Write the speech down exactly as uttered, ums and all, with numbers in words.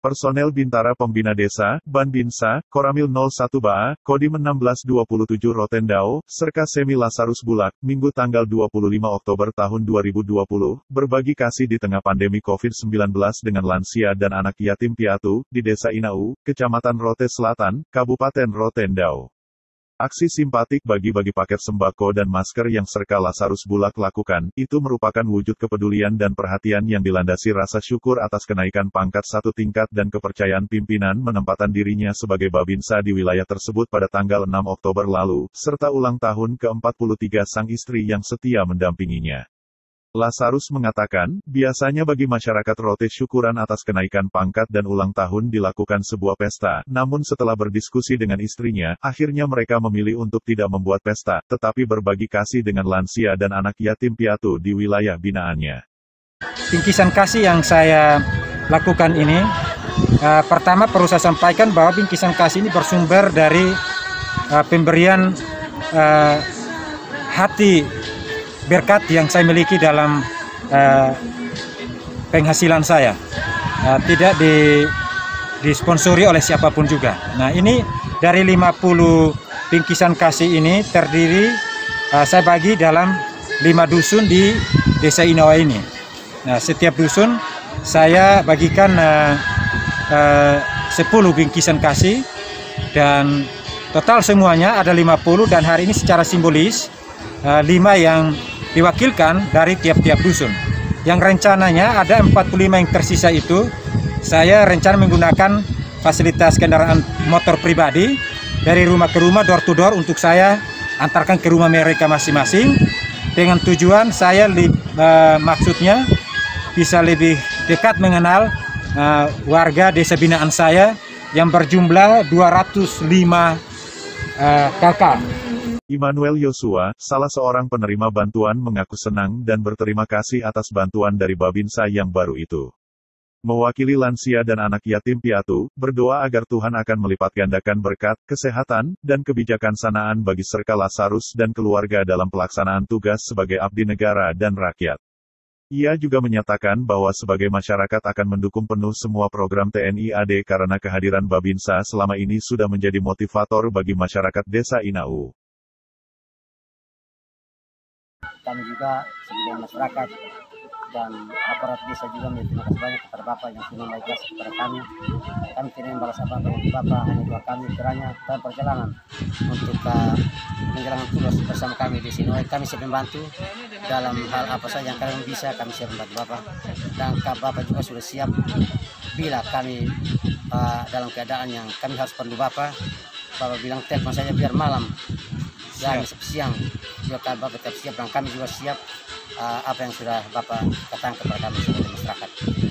Personel Bintara Pembina Desa, Banbinsa, Koramil nol satu Baa, Kodim enam belas dua puluh tujuh Rotendao, Serka Semi Lasarus Bulak, Minggu tanggal dua puluh lima Oktober tahun dua ribu dua puluh, berbagi kasih di tengah pandemi covid sembilan belas dengan lansia dan anak yatim piatu, di Desa Inau, Kecamatan Rote Selatan, Kabupaten Rotendao. Aksi simpatik bagi-bagi paket sembako dan masker yang Serka Lasarus Bulak lakukan, itu merupakan wujud kepedulian dan perhatian yang dilandasi rasa syukur atas kenaikan pangkat satu tingkat dan kepercayaan pimpinan menempatkan dirinya sebagai Babinsa di wilayah tersebut pada tanggal enam Oktober lalu, serta ulang tahun ke empat puluh tiga sang istri yang setia mendampinginya. Lasarus mengatakan, biasanya bagi masyarakat Rote syukuran atas kenaikan pangkat dan ulang tahun dilakukan sebuah pesta, namun setelah berdiskusi dengan istrinya, akhirnya mereka memilih untuk tidak membuat pesta, tetapi berbagi kasih dengan lansia dan anak yatim piatu di wilayah binaannya. Bingkisan kasih yang saya lakukan ini, uh, pertama perlu saya sampaikan bahwa bingkisan kasih ini bersumber dari uh, pemberian uh, hati berkat yang saya miliki dalam uh, penghasilan saya, uh, tidak di, disponsori oleh siapapun juga. Nah, ini dari lima puluh bingkisan kasih ini terdiri, uh, saya bagi dalam lima dusun di Desa Inau ini. Nah, setiap dusun saya bagikan uh, uh, sepuluh bingkisan kasih, dan total semuanya ada lima puluh, dan hari ini secara simbolis uh, lima yang diwakilkan dari tiap-tiap dusun. Yang rencananya ada empat puluh lima yang tersisa itu, saya rencana menggunakan fasilitas kendaraan motor pribadi dari rumah ke rumah, door to door, untuk saya antarkan ke rumah mereka masing-masing, dengan tujuan saya li, uh, maksudnya bisa lebih dekat mengenal uh, warga desa binaan saya yang berjumlah dua ratus lima uh, kakak. Immanuel Yosua, salah seorang penerima bantuan, mengaku senang dan berterima kasih atas bantuan dari Babinsa yang baru itu. Mewakili lansia dan anak yatim piatu, berdoa agar Tuhan akan melipat gandakan berkat, kesehatan, dan kebijakan sanaan bagi Serka Lasarus dan keluarga dalam pelaksanaan tugas sebagai abdi negara dan rakyat. Ia juga menyatakan bahwa sebagai masyarakat akan mendukung penuh semua program T N I A D karena kehadiran Babinsa selama ini sudah menjadi motivator bagi masyarakat Desa Inau. Kami juga sebagai masyarakat dan aparat desa juga terima kasih banyak kepada Bapak yang sudah memberi kasih kepada kami. Kami tidak membalas apa-apa untuk Bapak, hanya doa kami kiranya dalam perjalanan untuk uh, menjalankan tugas bersama kami di sini. Kami siap membantu dalam hal apa saja yang kalian bisa, kami siap membantu Bapak. Dan Bapak juga sudah siap bila kami uh, dalam keadaan yang kami harus perlu Bapak. Bapak bilang telepon saja biar malam. Dan siang juga Bapak tetap siap, dan kami juga siap uh, apa yang sudah Bapak katakan kepada kami sebagai masyarakat.